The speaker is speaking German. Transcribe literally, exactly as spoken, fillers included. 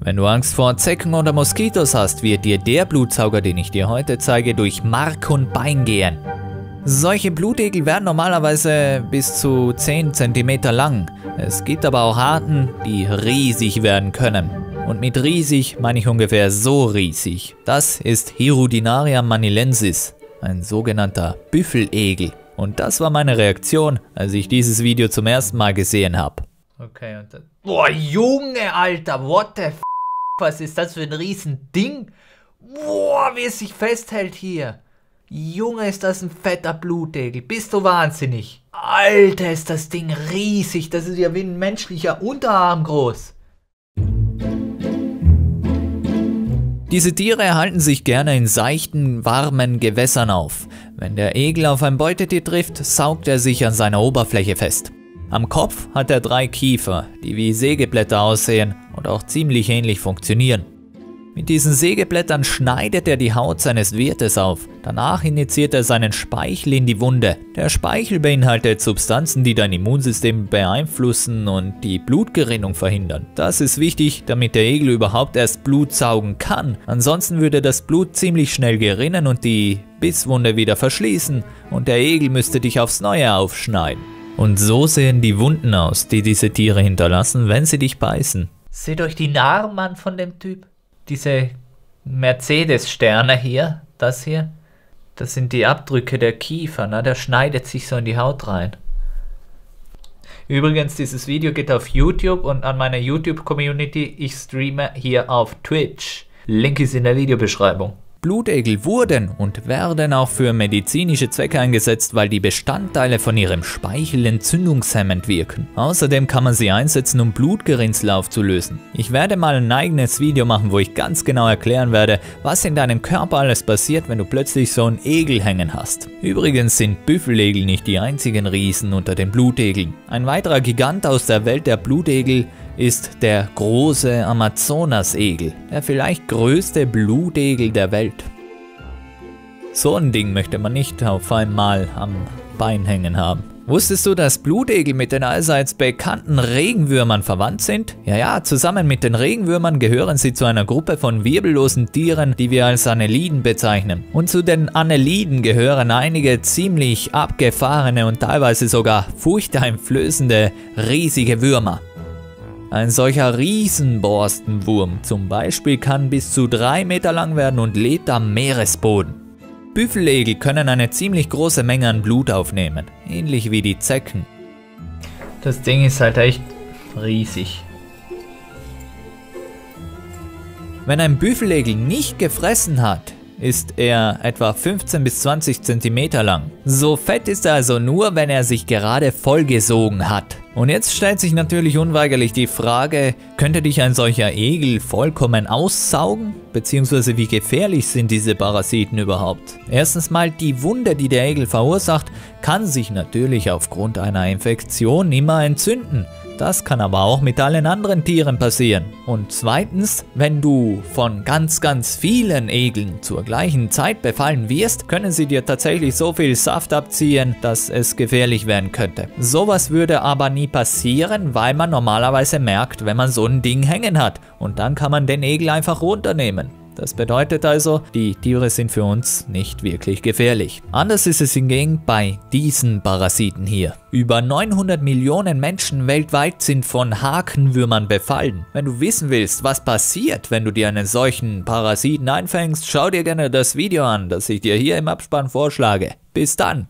Wenn du Angst vor Zecken oder Moskitos hast, wird dir der Blutsauger, den ich dir heute zeige, durch Mark und Bein gehen. Solche Blutegel werden normalerweise bis zu zehn Zentimeter lang. Es gibt aber auch Arten, die riesig werden können. Und mit riesig meine ich ungefähr so riesig. Das ist Hirudinaria manilensis, ein sogenannter Büffelegel. Und das war meine Reaktion, als ich dieses Video zum ersten Mal gesehen habe. Okay, und dann... Boah, Junge, Alter, what the f***? Was ist das für ein Riesending? Boah, wie es sich festhält hier. Junge, ist das ein fetter Blutegel. Bist du wahnsinnig? Alter, ist das Ding riesig. Das ist ja wie ein menschlicher Unterarm groß. Diese Tiere halten sich gerne in seichten, warmen Gewässern auf. Wenn der Egel auf ein Beutetier trifft, saugt er sich an seiner Oberfläche fest. Am Kopf hat er drei Kiefer, die wie Sägeblätter aussehen und auch ziemlich ähnlich funktionieren. Mit diesen Sägeblättern schneidet er die Haut seines Wirtes auf. Danach injiziert er seinen Speichel in die Wunde. Der Speichel beinhaltet Substanzen, die dein Immunsystem beeinflussen und die Blutgerinnung verhindern. Das ist wichtig, damit der Egel überhaupt erst Blut saugen kann. Ansonsten würde das Blut ziemlich schnell gerinnen und die Bisswunde wieder verschließen und der Egel müsste dich aufs Neue aufschneiden. Und so sehen die Wunden aus, die diese Tiere hinterlassen, wenn sie dich beißen. Seht euch die Narben an von dem Typ. Diese Mercedes-Sterne hier, das hier, das sind die Abdrücke der Kiefer, ne? Der schneidet sich so in die Haut rein. Übrigens, dieses Video geht auf YouTube und an meine YouTube-Community, ich streame hier auf Twitch. Link ist in der Videobeschreibung. Blutegel wurden und werden auch für medizinische Zwecke eingesetzt, weil die Bestandteile von ihrem Speichel entzündungshemmend wirken. Außerdem kann man sie einsetzen, um Blutgerinnsel aufzulösen. Ich werde mal ein eigenes Video machen, wo ich ganz genau erklären werde, was in deinem Körper alles passiert, wenn du plötzlich so einen Egel hängen hast. Übrigens sind Büffelegel nicht die einzigen Riesen unter den Blutegeln. Ein weiterer Gigant aus der Welt der Blutegel ist der große Amazonasegel, der vielleicht größte Blutegel der Welt. So ein Ding möchte man nicht auf einmal am Bein hängen haben. Wusstest du, dass Blutegel mit den allseits bekannten Regenwürmern verwandt sind? Ja, ja, zusammen mit den Regenwürmern gehören sie zu einer Gruppe von wirbellosen Tieren, die wir als Anneliden bezeichnen. Und zu den Anneliden gehören einige ziemlich abgefahrene und teilweise sogar furchteinflößende riesige Würmer. Ein solcher Riesenborstenwurm zum Beispiel kann bis zu drei Meter lang werden und lebt am Meeresboden. Büffelegel können eine ziemlich große Menge an Blut aufnehmen, ähnlich wie die Zecken. Das Ding ist halt echt riesig. Wenn ein Büffelegel nicht gefressen hat, ist er etwa fünfzehn bis zwanzig Zentimeter lang. So fett ist er also nur, wenn er sich gerade vollgesogen hat. Und jetzt stellt sich natürlich unweigerlich die Frage, könnte dich ein solcher Egel vollkommen aussaugen? Beziehungsweise wie gefährlich sind diese Parasiten überhaupt? Erstens mal, die Wunde, die der Egel verursacht, kann sich natürlich aufgrund einer Infektion immer entzünden. Das kann aber auch mit allen anderen Tieren passieren. Und zweitens, wenn du von ganz, ganz vielen Egeln zur gleichen Zeit befallen wirst, können sie dir tatsächlich so viel Saft abziehen, dass es gefährlich werden könnte. Sowas würde aber nie passieren, weil man normalerweise merkt, wenn man so ein Ding hängen hat. Und dann kann man den Egel einfach runternehmen. Das bedeutet also, die Tiere sind für uns nicht wirklich gefährlich. Anders ist es hingegen bei diesen Parasiten hier. Über neunhundert Millionen Menschen weltweit sind von Hakenwürmern befallen. Wenn du wissen willst, was passiert, wenn du dir einen solchen Parasiten einfängst, schau dir gerne das Video an, das ich dir hier im Abspann vorschlage. Bis dann!